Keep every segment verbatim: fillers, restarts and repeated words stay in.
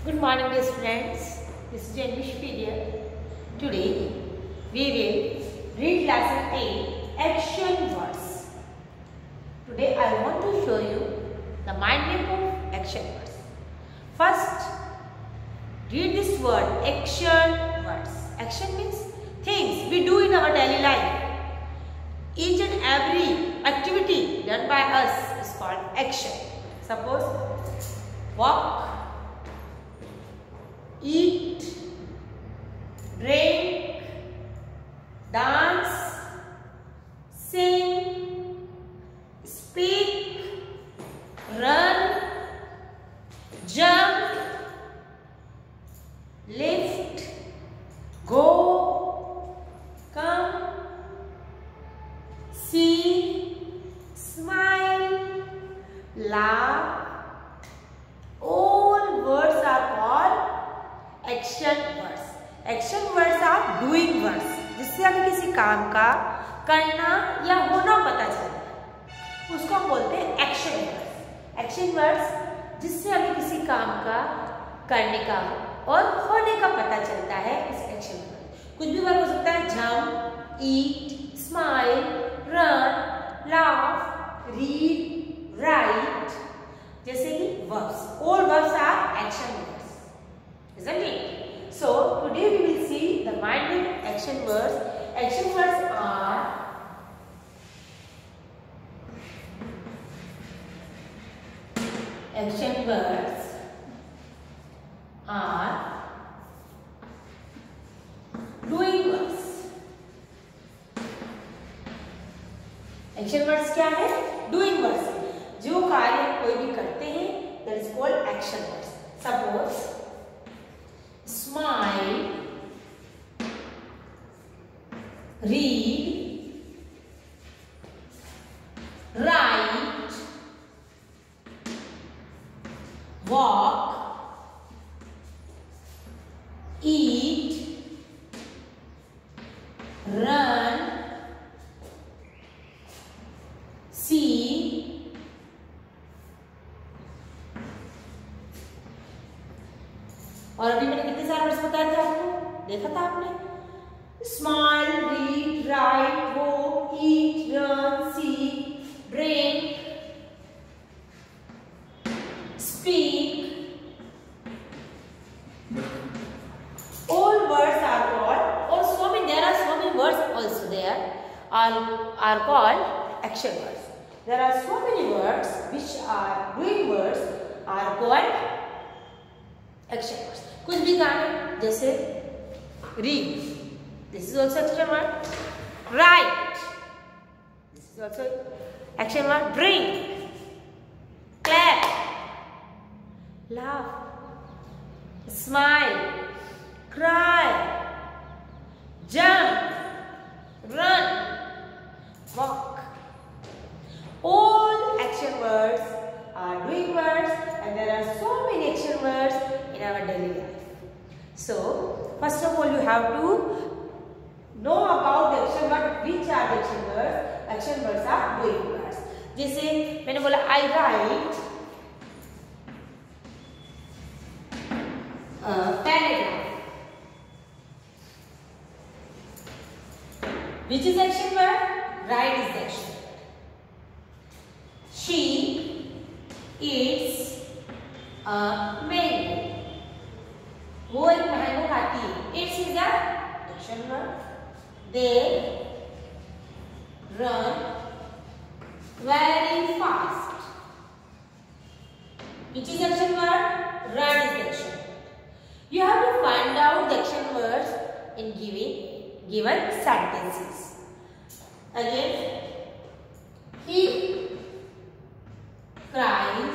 Good morning, dear students. This is English period. Today we will read lesson eight, action words. Today I want to show you the meaning of action words. First, read this word, action words. Action means things we do in our daily life. Each and every activity done by us is called action. Suppose walk, eat, drink, dance, sing, speak, run, jump, lift, go, come, see, smile, laugh. All words are called action words. Action words are doing words, जिससे हमें किसी काम का करना या होना पता चलता है, उसको हम बोलते हैं एक्शन वर्ड्स. एक्शन वर्ड्स जिससे हमें किसी काम का करने का और होने का पता चलता है, इस एक्शन वर्ड. कुछ भी वर्ड हो सकता है, jump, eat, smile, run, laugh, read, write, जैसे कि verbs. All verbs are action words. Isn't it? So today we will see the meaning of action words. Action words are action words are doing words. Action words क्या है? Doing words. जो कार्य कोई भी करते हैं, that is called action words. Suppose smile, read, write, walk, eat, run, see, और अभी मैंने कितने सारे वर्ड्स बताए थे आपको, देखा था आपने? Smile, read, write, walk, eat, run, see, drink, speak. All words are called, और so many, there are so many words also there are are called action words. There are so many words which are doing words are called action words. कुछ भी गाने, जैसे read, this is also action word. Right, this is also action word. Drink, clap, laugh, smile, cry, jump, run, walk. All action words are doing words, and there are so many action words in our daily life. So first of all you have to know about the action word. Which are the action words? Action words are doing words. जैसे मैंने बोला I write a paragraph. Which is action word? Write is the action word. She eats a mango. वो एक mango खाती है. Eats is a action word. They run very fast. Which is action word? Run is the action word. You have to find out the action words in giving given sentences. Again, he cries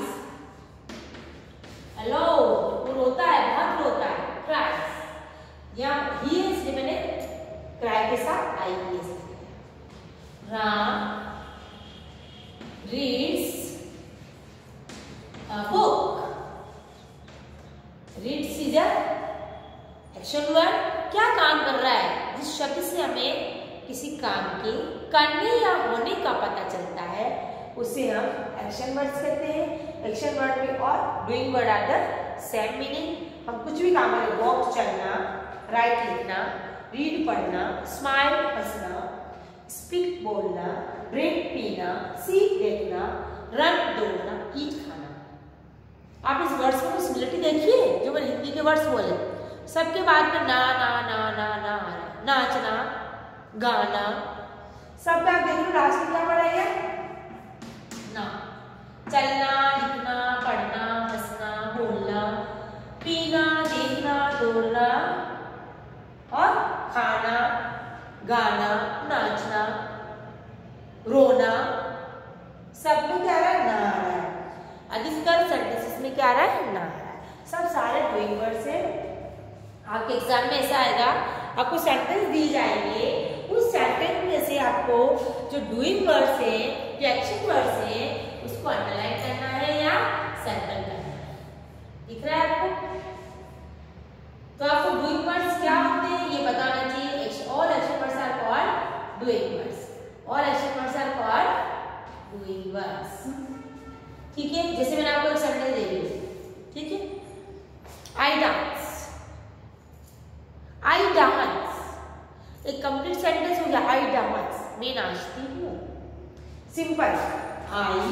aloud. वो रोता है, बहुत रोता है. Cries. यहाँ he is मैंने cry के साथ I is. Ram reads a book. Reads is a action word. क्या काम कर रहा है? जिस शब्द से हमें किसी काम के करने या होने का पता चलता है, उसे हम एक्शन वर्ड्स कहते हैं. एक्शन वर्ड में और doing word are the same meaning. हम कुछ भी काम करें, वॉक चलना, राइट लिखना, रीड पढ़ना, स्माइल हंसना, स्पीक बोलना, ड्रिंक पीना, सीख देखना, रन दौड़ना, ईट खाना। आप इस वर्ड्स में सिमिलरिटी देखिए जो मैंने हिंदी के वर्ड्स बोले, सबके बाद में ना ना ना ना ना आ रहा है, नाचना, गाना, सब आप देख लो लास्ट में क्या पढ़ा है, ना। चलना, लिखना, पढ़ना, हंसना, बोलना, पीना, देखना, दौड़ना और खाना, गाना, नाचना, रोना, सब में क्या आ रहा है, ना आ रहा है। अधिकतर सेंटेंसेस में क्या आ रहा है, ना आ रहा है। सब सारे डूइंग वर्ड्स हैं। आपके एग्जाम में ऐसा आएगा, आपको सेंटेंस दी जाएंगे, उस सेंटेंस में से आपको जो डूइंग वर्ड्स है, जो एक्शन वर्ड्स है, उसको अंडरलाइन करना है या सर्कल करना है। दिख रहा है आपको? तो आपको डूइंग वर्ड्स क्या होते हैं ये बताना चाहिए। All action words are called doing words. All action words are called doing words. ठीक है, जैसे मैंने आपको एक सेंटेंस दे दी, ठीक है, आई डांस, आई डांस, एक कंप्लीट सेंटेंस हो गया, आई डांस, मैं नाचती हूँ। सिंपल, आई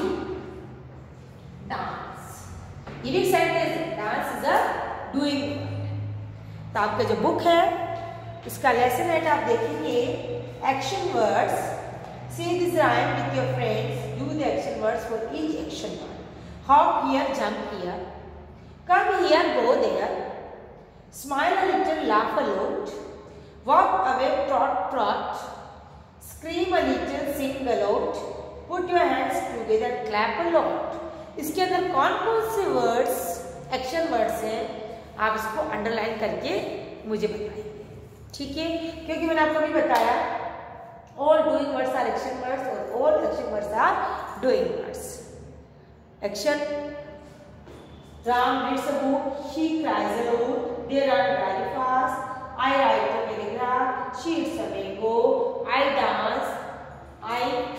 डांस, ये भी सेंटेंस है, dance is a doing word. तो आपका जो बुक है इसका लेसन एट आप देखेंगे action words, say this rhyme with your friends, do the action words for each action word. Hop here, jump here, come here, go there, smile a little, laugh a lot, walk away, trot trot, scream a little, sing a lot, put your hands together, clap a lot. इसके अंदर कौन कौन से words action words हैं आप इसको underline करके मुझे बताइए, ठीक है, क्योंकि मैंने आपको भी बताया all doing words are action words और all action words are doing words. Action, Ram reads a book, she cries a lot, they run very fast, I write a paragraph, she eats a mango, I dance, I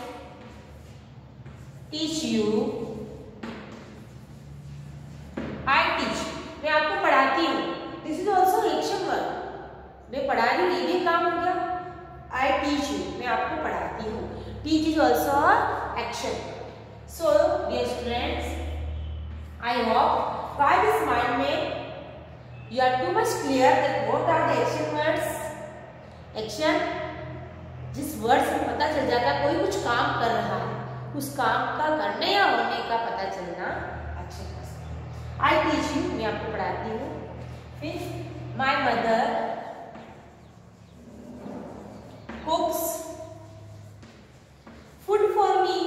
teach you, I teach you. मैं आपको पढ़ाती हूँ, this is also action word. मैं पढ़ा रही हूँ, ये भी काम हो गया। I teach you, मैं आपको पढ़ाती हूँ, teach is also action. So dear students, I hope by this mind में you are too much clear that what are the action words. Action, जिस वर्ड से पता चल जाता है कोई कुछ काम कर रहा है, उस काम का करने या होने का पता चलना action words. I teach you, मैं आपको पढ़ाती हूँ। फिर my mother cooks food for me.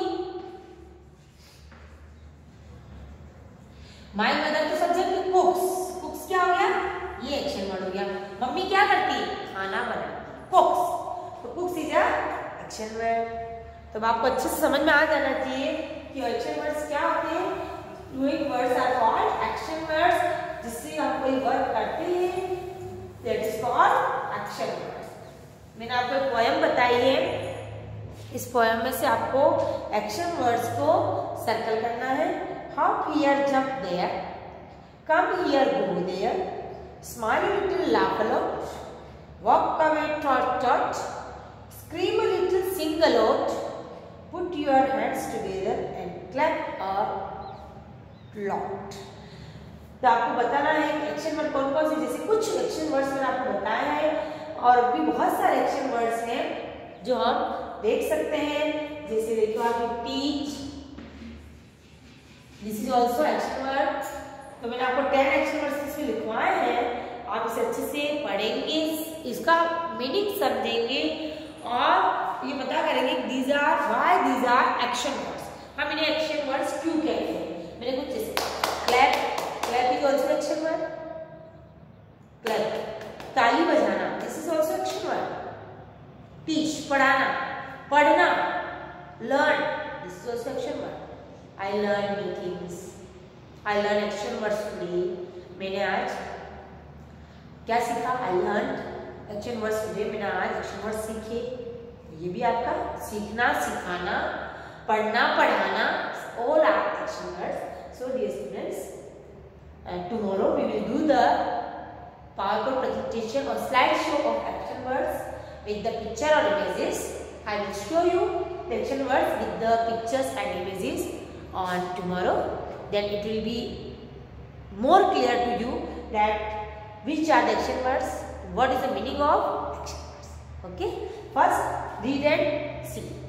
My mother तो सब्जेक्ट cooks, cooks क्या हो गया, ये एक्शन वर्ड हो गया। मम्मी क्या करती, खाना बनाती, cooks, तो cooks इज एक्शन वर्ड। तो आपको अच्छे से समझ में आ जाना चाहिए कि एक्शन वर्ड्स क्या होते हैं। Doing words are called action words, जिससे हम कोई वर्क करते हैं, that is called action words. मैंने आपको एक पोएम बताई है, इस पोएम में से आपको एक्शन वर्ड्स को सर्कल करना है। Hop here, jump there, come here, go there, smile a little, laugh a lot, walk away, trot trot, scream a little, sing a lot, put your hands together and clap a lot. तो आपको बताना है कि action word कौन कौन से, जैसे कुछ एक्शन वर्ड्स मैंने आपको बताया है और भी बहुत सारे एक्शन वर्ड्स हैं जो हम देख सकते हैं। जैसे देखो आप teach, this is also action word. तो मैंने आपको टेन एक्शन वर्ड्स इसमें लिखवाए हैं, आप इसे अच्छे से पढ़ेंगे, इसका मीनिंग समझेंगे और ये पता करेंगे these are why these are action words, हम इन्हें एक्शन वर्ड्स क्यों कहते हैं। मैंने कुछ जैसे clap, clap is also action word, clap, ताली बजाना, this is also action word. Teach, पढ़ाना, पढ़ना, learn, this is also action word. I learn new things, I learn action words today, मैंने आज क्या सीखा, I learn action words today, मैंने आज एक्शन वर्ड्स सीखे। ये भी आपका सीखना, सिखाना, पढ़ना, पढ़ाना, all are action words. So dear students, and tomorrow we will do the PowerPoint presentation or slideshow of action words with the picture or images. I will show you the action words with the pictures and images on tomorrow. Then it will be more clear to you that which are the action words, what is the meaning of action words. Okay, first read and see.